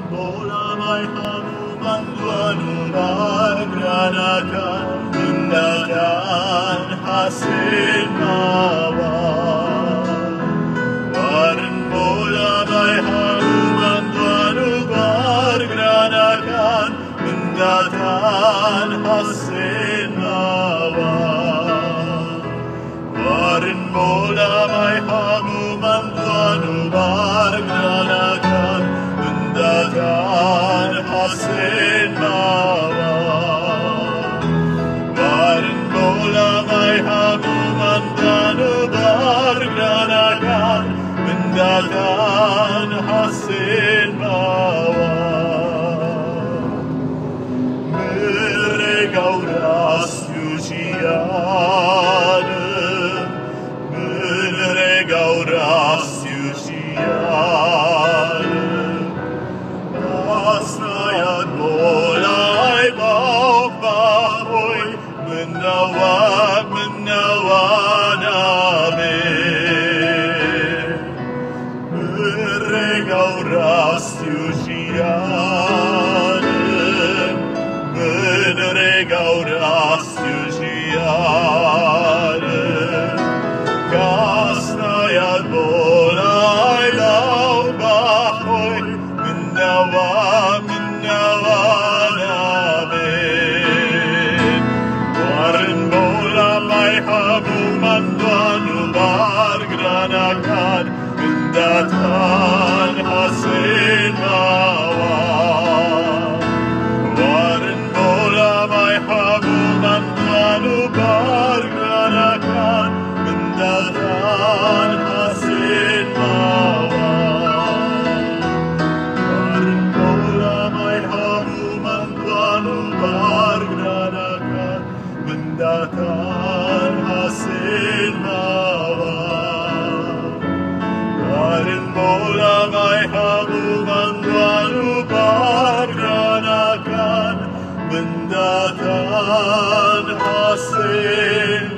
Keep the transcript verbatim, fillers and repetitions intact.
bola mai hanuman duanu bargranakan mendadan hasil mawar. Warn bola mai hanuman duanu bargranakan mendadan hasil mawar. Warn bola mai hanuman duanu bargranakan mendadan hasil mawar. Warn bola mai hanuman duanu bargranakan mendadan hasil mawar. Mereka uras yujian, mereka uras yujian. Asnayan bolai bauk bahoy, menawag menawan amin. Mereka uras yujian, mereka uras yujian. Kasnayan bolai bauk bahoy, menawan menawan amin. Warn bola mai hanuman duanu bargranakan mendadan hasil mawar. Warn bola mai hanuman duanu bargranakan mendadan hasil mawar. Warn bola mai hanuman duanu bargranakan mendadan hasil mawar. Warn bola mai hanuman duanu bargranakan mendadan hasil